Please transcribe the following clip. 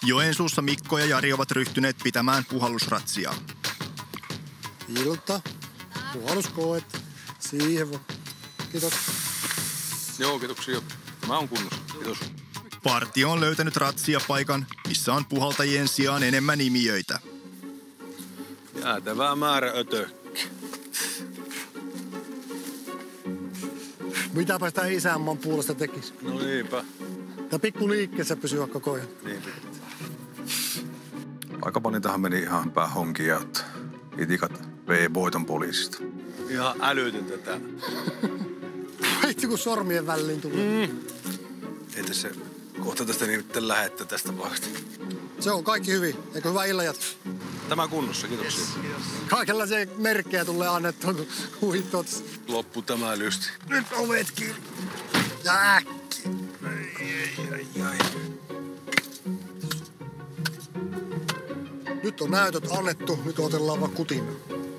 Joensuussa Mikko ja Jari ovat ryhtyneet pitämään puhallusratsiaa. Ilta. Puhalluskoet. Siihen voi. Kiitos. Joo, kiitoksia. Mä oon kunnossa. Kiitos. Partio on löytänyt ratsia-paikan, missä on puhaltajien sijaan enemmän imijöitä. Jäätävää määrä ötökkä. Mitäpä sitä isänmaan puolesta tekisi? No niinpä. Tää pikku liikkeessä pysyä koko ajan. Niin. Aika paljon tähän meni ihan pää honkia, että itikat vei voiton poliisista. Ihan älytöntä tää. Vitsi kun sormien väliin tulee. Ei tässä kohta tästä niin lähettä tästä paikasta. Se on kaikki hyvin. Eikö hyvä illan jatko? Tämä kunnossa, kiitoksia. Kaikenlaisia merkkejä tulee annettua, kun huitot. Loppu tämä lysti. Nyt ovet kiinni. Ja äkki. Ai. Nyt on näytöt annettu, nyt otellaan vaan kutina.